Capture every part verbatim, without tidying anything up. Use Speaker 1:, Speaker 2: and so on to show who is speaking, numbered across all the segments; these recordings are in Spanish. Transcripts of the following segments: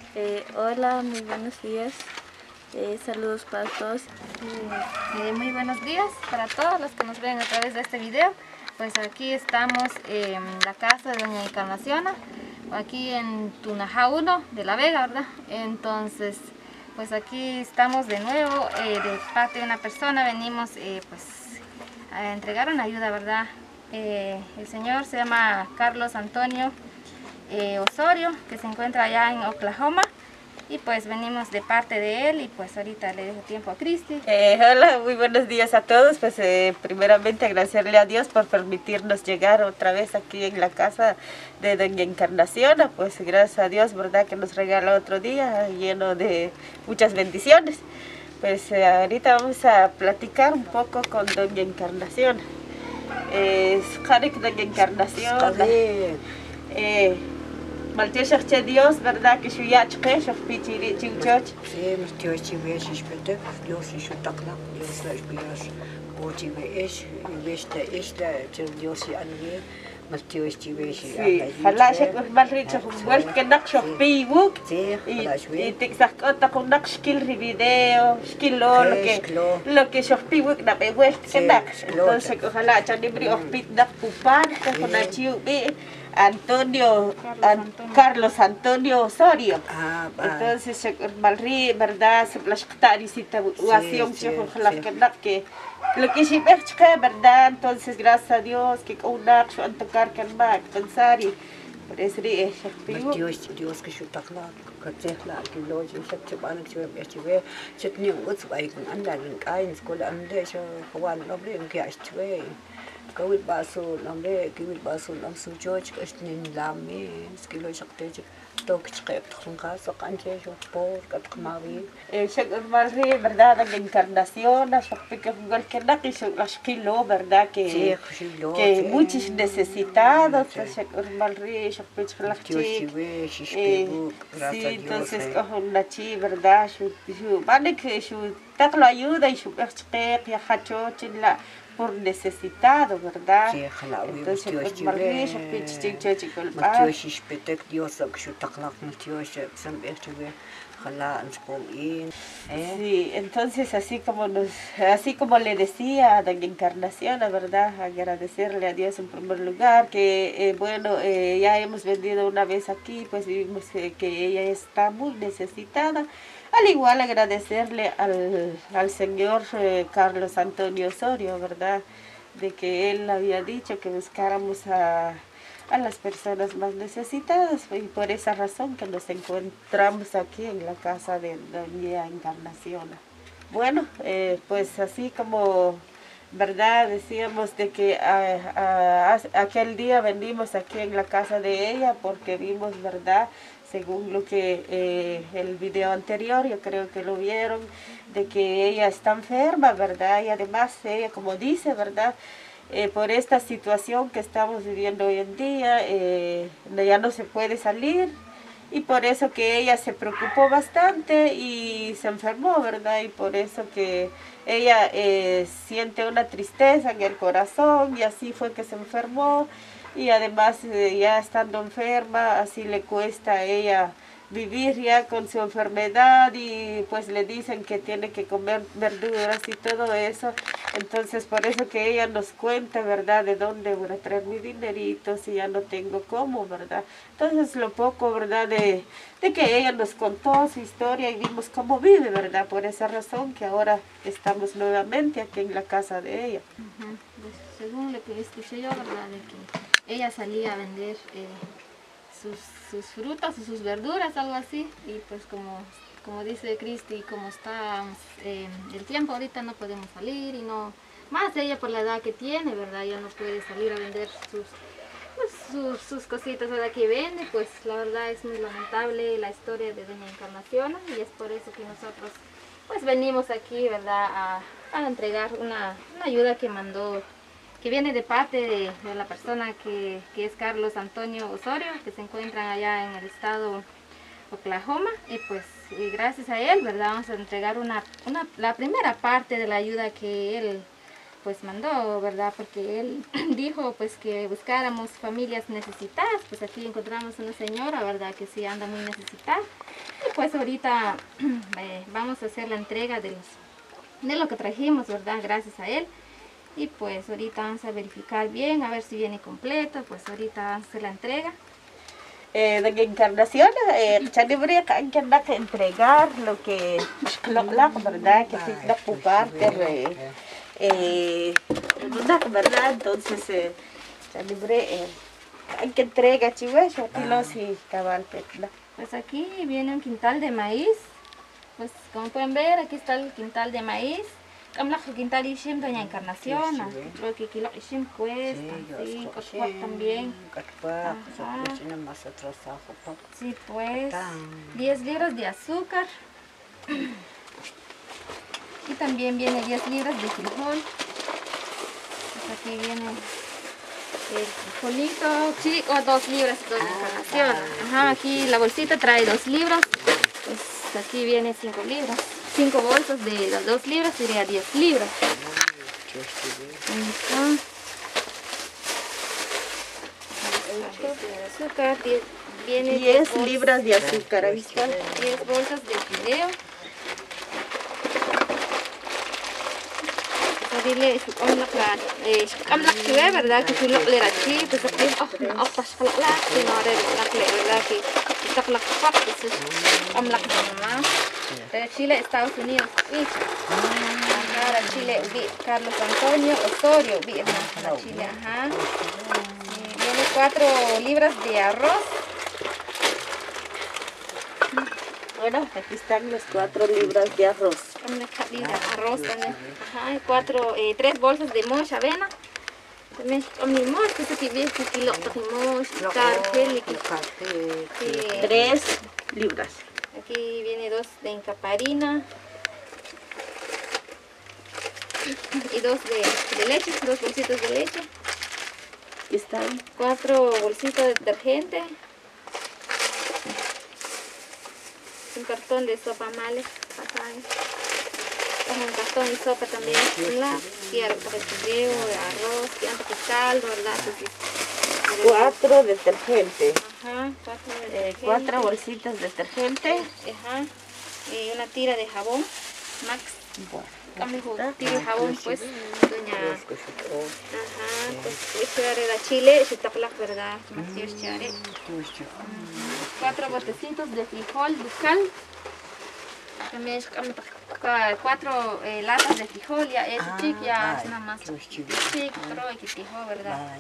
Speaker 1: Eh, hola, muy buenos días. Eh, saludos para todos.
Speaker 2: Eh, muy buenos días para todos los que nos ven a través de este video. Pues aquí estamos en la casa de doña Encarnaciona, aquí en Tunajá uno de La Vega, ¿verdad? Entonces, pues aquí estamos de nuevo, eh, de parte de una persona, venimos eh, pues a entregar una ayuda, ¿verdad? Eh, el señor se llama Carlos Antonio eh, Osorio, que se encuentra allá en Oklahoma. Y pues venimos de parte de él y pues ahorita le dejo tiempo a Cristi.
Speaker 3: Eh, hola, muy buenos días a todos. Pues eh, primeramente agradecerle a Dios por permitirnos llegar otra vez aquí en la casa de doña Encarnaciona. Pues gracias a Dios, ¿verdad? Que nos regala otro día lleno de muchas bendiciones. Pues eh, ahorita vamos a platicar un poco con doña Encarnaciona. Es eh, doña Encarnaciona. Eh, Maltesha che Dios, ¿verdad? Que shuya chque, shuf pichiri chiuchoch.
Speaker 4: Sí, nos tío chives espete, Dios y su tacla, Dios la espiras, o chives, veste esta, Dios y angue, nos tío chives.
Speaker 3: Sí, hala shek mal richo vuel que nak shuf pi wuk.
Speaker 4: Sí,
Speaker 3: y te sacota con nak skill video, skill lo lo que lo que shuf pi wuk na be vuel que nak. Entonces ojalá chani bri of pit nak pupan con na chiu bi. Antonio,
Speaker 2: Carlos,
Speaker 3: An,
Speaker 2: Antonio.
Speaker 3: Carlos Antonio Osorio.
Speaker 4: Ah,
Speaker 3: entonces se malri, verdad, se plashktari situación que lo que se ve verdad, entonces gracias a Dios que con una acción tocar que más pensar y por eso es
Speaker 4: Dios, Dios que su tacla, que se la que lo yo se te van a chive, chive, se tiene un gusto ahí con andar en caen, escuela ande, yo jugar no brinque que chive. Kawit baso namre kawit baso nam sujoch kasnin lami skilo shakte tok chqep tkhunqa soqanche sho por katqmawi
Speaker 3: eh shak malri verdad la encarnación shakpike gol que na que shkilo verdad que
Speaker 4: sí,
Speaker 3: que muchos necesitados shak malri shakpich khlakchi sí entonces con la chi verdad shu shu vale que shu taklo ayuda y shu chqep ya hacho chilla por necesitado, ¿verdad?
Speaker 4: Sí, claro.
Speaker 3: Entonces, pues, marrish, pitch, ching, ching, ching,
Speaker 4: Dios es petek, Dios es que taklak, Dios es siempre estuve, ojalá en
Speaker 3: Sí, entonces así como nos, así como le decía a doña Encarnación, la verdad, agradecerle a Dios en primer lugar, que eh, bueno, eh, ya hemos venido una vez aquí, pues vimos eh, que ella está muy necesitada. Al igual agradecerle al, al señor eh, Carlos Antonio Osorio, ¿verdad? De que él había dicho que buscáramos a, a las personas más necesitadas y por esa razón que nos encontramos aquí en la casa de doña Encarnación. Bueno, eh, pues así como, ¿verdad? Decíamos de que a, a, a, aquel día venimos aquí en la casa de ella porque vimos, ¿verdad? Según lo que eh, el video anterior, yo creo que lo vieron, de que ella está enferma, ¿verdad? Y además ella, como dice, ¿verdad? Eh, por esta situación que estamos viviendo hoy en día, eh, ya no se puede salir y por eso que ella se preocupó bastante y se enfermó, ¿verdad? Y por eso que ella eh, siente una tristeza en el corazón y así fue que se enfermó. Y además eh, ya estando enferma, así le cuesta a ella vivir ya con su enfermedad y pues le dicen que tiene que comer verduras y todo eso. Entonces por eso que ella nos cuenta, ¿verdad? De dónde voy a traer mi dinerito si ya no tengo cómo, ¿verdad? Entonces lo poco, ¿verdad? De, de que ella nos contó su historia y vimos cómo vive, ¿verdad? Por esa razón que ahora estamos nuevamente aquí en la casa de ella.
Speaker 2: Uh-huh. Pues, según lo que escuché yo, ¿verdad? De que ella salía a vender eh, sus, sus frutas o sus verduras, algo así, y pues como, como dice Cristi, como está eh, el tiempo ahorita no podemos salir y no, más ella por la edad que tiene, ¿verdad? Ya no puede salir a vender sus, pues, sus, sus cositas, ¿verdad? Que vende, pues la verdad es muy lamentable la historia de doña Encarnación y es por eso que nosotros pues venimos aquí, ¿verdad? A, a entregar una, una ayuda que mandó, que viene de parte de, de la persona que, que es Carlos Antonio Osorio, que se encuentran allá en el estado Oklahoma, y pues y gracias a él, ¿verdad? Vamos a entregar una, una, la primera parte de la ayuda que él pues mandó, ¿verdad? Porque él dijo pues que buscáramos familias necesitadas, pues aquí encontramos una señora, ¿verdad? Que sí anda muy necesitada. Y pues ahorita eh, vamos a hacer la entrega de, los, de lo que trajimos, ¿verdad? Gracias a él. Y pues ahorita vamos a verificar bien, a ver si viene completo, pues ahorita vamos a hacer la entrega.
Speaker 3: Eh, de Encarnación, eh, Chanibria, que hay que entregar lo que la verdad, que sí, la parte, eh, verdad, entonces, eh, Chanibria, eh, hay que entregar, chivas, aquí los y cabal,
Speaker 2: pues aquí viene un quintal de maíz, pues como pueden ver, aquí está el quintal de maíz. Am la quintal ishim doña Encarnación, creo que aquí lo ishim cuesta, sí, Cochuac también. Sí, pues, diez libras de azúcar. Y también viene diez libras de frijol. Pues aquí viene el frijolito chico, dos libras doña Encarnación. Ajá, aquí la bolsita trae dos libras, pues aquí viene cinco libras. cinco bolsas de las dos libras sería diez libras. Azúcar, viene
Speaker 3: diez libras de azúcar, ¿ha visto?
Speaker 2: diez bolsas de fideo. Dile, amlak chue, ¿verdad? Que si lo le rachi, pues aquí, oh, oh, pas falak lah, si no ada lak le, ¿verdad? Que kita falak fak, pues amlak nama. De Chile, Estados Unidos, y acá Chile, ubi Carlos Antonio Osorio, ubi la Chile, ajá. Y viene cuatro libras de arroz.
Speaker 3: Bueno, aquí están las cuatro libras de arroz.
Speaker 2: Arroz también. Ajá, y cuatro, eh, tres bolsas de mosh, avena. También con mi mosh, que se tiene que kilo de mosh, cartel,
Speaker 3: tres libras.
Speaker 2: Aquí viene dos de encaparina. Y dos de, de leche, dos bolsitos de leche.
Speaker 3: Aquí están.
Speaker 2: Cuatro bolsitos de detergente. Un cartón de sopa male, un cartón de sopa también, y fideo, arroz, y antes de caldo, ¿verdad?
Speaker 3: Cuatro detergentes.
Speaker 2: Ajá, cuatro
Speaker 3: eh, cuatro bolsitas de detergente.
Speaker 2: Ajá, y una tira de jabón, Max. Bueno, tira de jabón, pues, doña. Ajá, pues, echaré la chile, echaré, ¿verdad? Echaré. Cuatro botecitos de frijol ducal. También cuatro eh, latas de frijol, ya es chic, ya es nada más chic, pero hay que fijo, ¿verdad?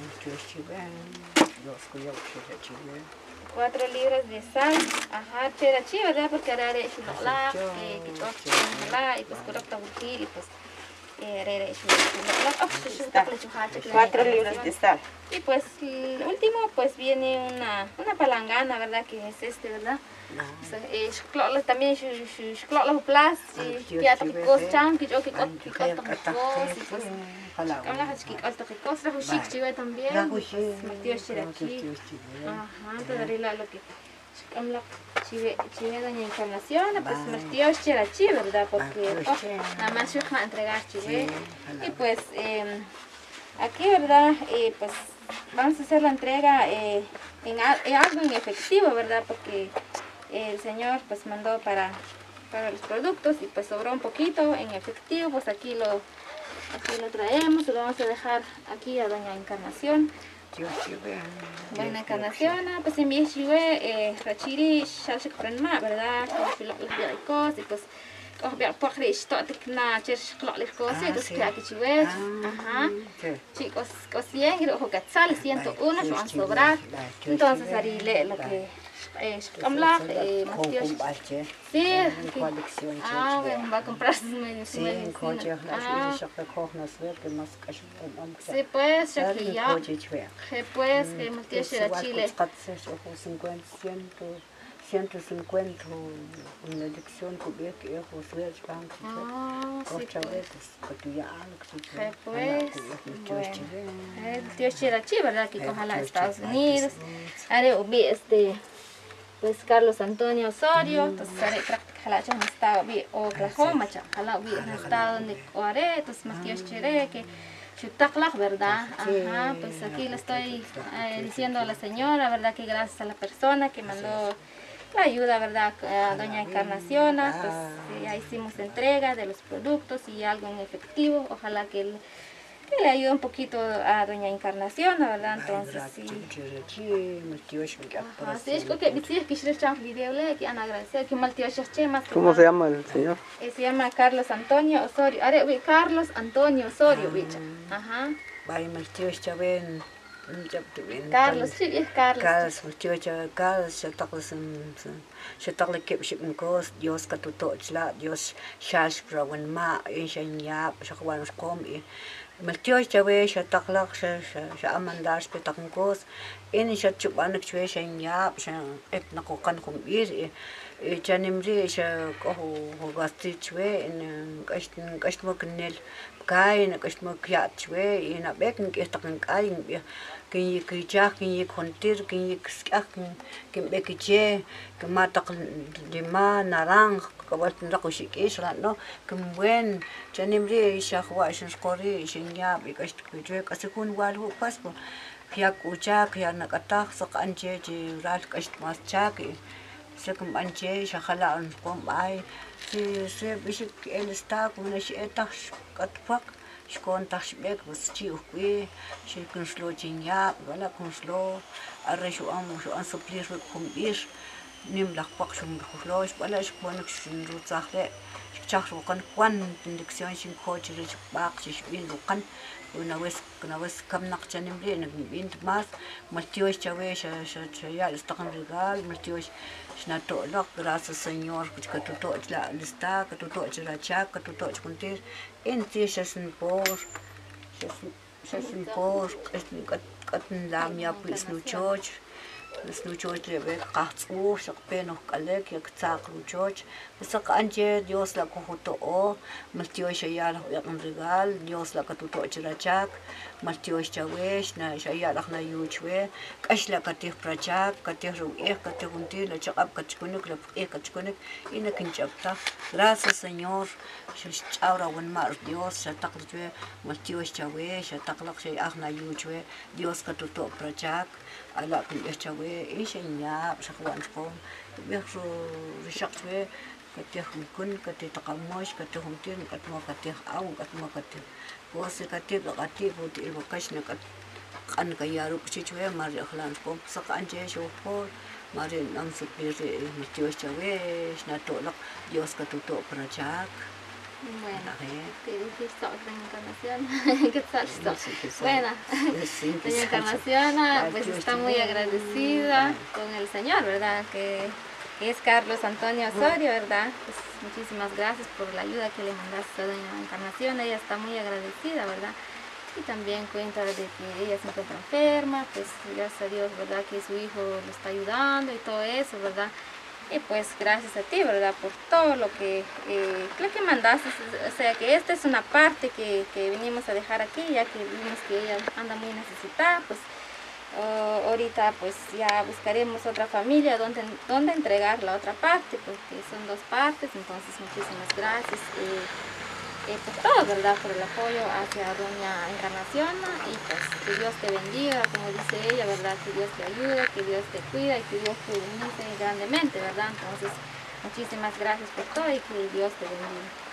Speaker 2: Cuatro libras de sal, ajá, chera chi, ¿verdad? Porque ahora es la que quitó la y pues correcta burkir y pues
Speaker 3: cuatro libras de sal.
Speaker 2: Y pues el último pues viene una, una palangana, ¿verdad? Que es este, ¿verdad? Es también es claro plas y ya te costan que yo que costan y pues hablas que alto que costas o chic chive también metió aquí ajá te daré lo que habla chive chive doña Encarnación pues metió aquí, ¿verdad? Porque nada más yo voy a entregar chive y pues aquí, ¿verdad? Eh, pues vamos a hacer la entrega eh, en, en algo en efectivo, ¿verdad? Porque el señor pues mandó para, para los productos y pues sobró un poquito en efectivo, pues aquí lo, aquí lo traemos, lo vamos a dejar aquí a doña Encarnación. Doña Encarnación, pues en mi chive, rachiri, shashik prenma, ¿verdad? Y pues oh, vea, por esto te na cherch clock cosas, entonces que aquí chive, ajá, chicos, cosien, y ojo que sale ciento uno, yo han sobrar, entonces haré lo que es camla, eh, sí, ah, bueno, va a comprar sus medicinas, ah, sí, pues, ya que ya, que pues, que me tiene a Chile.
Speaker 4: ciento cincuenta una lección cubierta y otros veces van
Speaker 2: ah sí pues pues el tío Chirachi, ¿verdad? Que ojalá Estados Unidos haré ubi este pues Carlos Antonio Osorio, entonces haré práctica en estado de Oklahoma, jala vi en estado donde haré, entonces más Dios quiere que chutakla, ¿verdad? Ajá, pues aquí le estoy eh, diciendo a la señora, ¿verdad? Que gracias a la persona que mandó la ayuda, ¿verdad? A doña Encarnación, pues ya hicimos entrega de los productos y algo en efectivo, ojalá que el que le ayude un poquito a doña Encarnación, ¿verdad? Entonces sí. Ajá, sí, es que sí, que se echan video, le quiero agradecer que mal tío más.
Speaker 5: ¿Cómo se llama el señor?
Speaker 2: Eh, se llama Carlos Antonio Osorio. Are, uy, Carlos Antonio Osorio, bicha. Ajá.
Speaker 4: Vaya mal tío chaven.
Speaker 2: Carlos, sí, es Carlos.
Speaker 4: Carlos, mal tío chaven, Carlos, se toca sem se toca que ship cos, Dios ka tu tochla, Dios shash grawen ma, en shanya, shakwan kom e. Maltio chawe sha taklak sha sha amandas pe takngos in sha chubanak chwe sha nya sha ek nakokan kum ir e chanimri sha ko ho gasti chwe in kast kast mo knel kai na kast mo kya chwe in a beken ke takng kai kin yi ki cha kin yi kontir kin yi skak kin bekiche kin matak lima narang kawat nako shikis la no kin buen chanimri sha khwa sha skori ya because we kasi kun walu paspo kaya kucha kaya nakatak sa kanche ji ral kast mas chaki sa kum anche sa khalaan kom ay si si bisik el sta kun na si etak katpak skon tak bek was chi ukwi si kun slo jinya wala kun slo arreshu am so an suplir kum bir nim lak pak sum khlos wala skon sin ru tsakhe chakh kan kwan indiksyon sin coach ri bak si bin kan una wes una wes kam nak chanim ri na bin mas maltios chawe sha sha ya istakan regal maltios shna to lok gracias señor que tu to la lista que tu to la cha que tu to kuntir en ti sin por sin por es kat kat lam ya pues no church es no church le ve qatsu shaqpen ok alek yak tsaq no church besak anje Dios la kohuto o maltio shaya la yakun regal Dios la katuto chirachak maltio chawesh na shaya la na yuchwe kashla katih prachak katih ru ek katih unti la chaqap kachkunik la ek kachkunik ina kinchapta gracias señor shachawra wan mar Dios shataqlchwe maltio chawesh shataqlaq shay akhna yuchwe Dios katuto prachak ala kin chawe ishanya shaqwan qom bihru rishaqwe katih kun katih taqamosh katih humtin katmo katih aw katmo katih bos katih katih budi ilbokash na kat kan kayaru chichwe mar khlan qom saqanje shofo mar nam supiri mitios chawe shna tolak Dios katuto prachak.
Speaker 2: Bueno, que dije otra encarnación, ¿qué tal esto? Bueno, doña Encarnación pues está muy agradecida con el Señor, ¿verdad? Que, que es Carlos Antonio Osorio, ¿verdad? Pues muchísimas gracias por la ayuda que le mandaste a doña Encarnación, ella está muy agradecida, ¿verdad? Y también cuenta de que ella se encuentra enferma, pues gracias a Dios, ¿verdad? Que su hijo le está ayudando y todo eso, ¿verdad? Y pues gracias a ti, ¿verdad? Por todo lo que, eh, lo que mandaste. O sea que esta es una parte que, que venimos a dejar aquí, ya que vimos que ella anda muy necesitada. Pues uh, ahorita pues ya buscaremos otra familia donde, donde entregar la otra parte, porque son dos partes. Entonces muchísimas gracias eh, eh, por todo, ¿verdad? Por el apoyo hacia doña Encarnación. Y pues que Dios te bendiga, como dice ella, ¿verdad? Que Dios te ayude, que Dios te cuida y que Dios te bendice grandemente, ¿verdad? Entonces muchísimas gracias por todo y que Dios te bendiga.